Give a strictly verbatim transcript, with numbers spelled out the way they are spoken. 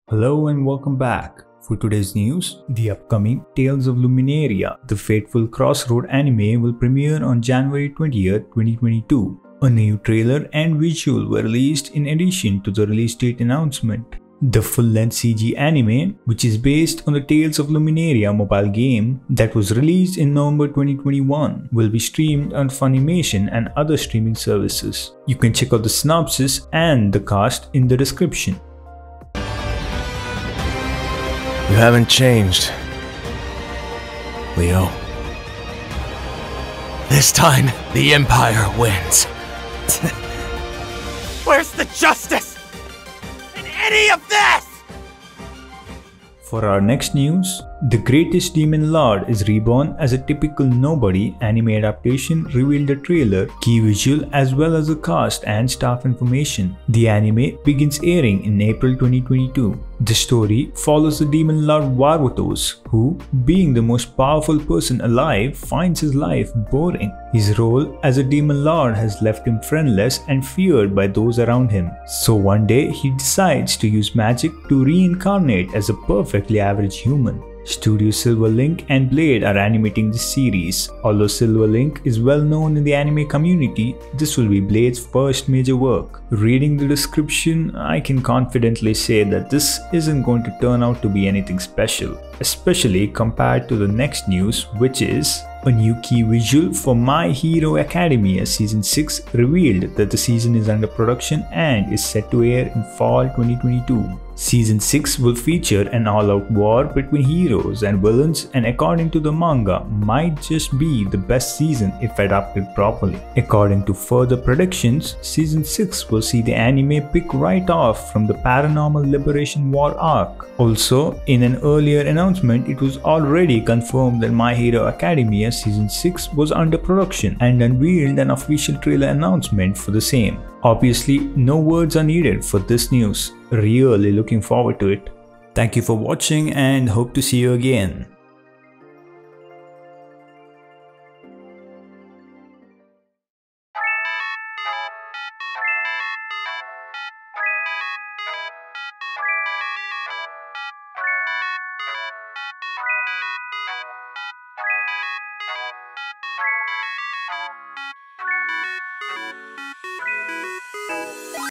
Hello and welcome back. For today's news, the upcoming Tales of Luminaria, the Fateful Crossroad anime will premiere on January twentieth, twenty twenty-two. A new trailer and visual were released in addition to the release date announcement. The full-length C G anime, which is based on the Tales of Luminaria mobile game that was released in November twenty twenty-one, will be streamed on Funimation and other streaming services. You can check out the synopsis and the cast in the description. You haven't changed, Leo. This time, the Empire wins. Where's the justice in any of this? For our next news, The Greatest Demon Lord is reborn as a typical nobody anime adaptation revealed a trailer, key visual as well as the cast and staff information. The anime begins airing in April twenty twenty-two. The story follows the demon lord Varvatos, who, being the most powerful person alive, finds his life boring. His role as a demon lord has left him friendless and feared by those around him. So one day he decides to use magic to reincarnate as a perfectly average human. Studio Silverlink and Blade are animating this series. Although Silverlink is well known in the anime community, this will be Blade's first major work. Reading the description, I can confidently say that this isn't going to turn out to be anything special, especially compared to the next news, which is a new key visual for My Hero Academia Season six revealed that the season is under production and is set to air in fall twenty twenty-two. Season six will feature an all-out war between heroes and villains, and according to the manga, might just be the best season if adapted properly. According to further predictions, Season six will see the anime pick right off from the Paranormal Liberation War arc. Also, in an earlier announcement, it was already confirmed that My Hero Academia Season six was under production and unveiled an official trailer announcement for the same. Obviously, no words are needed for this news. Really looking forward to it. Thank you for watching and hope to see you again.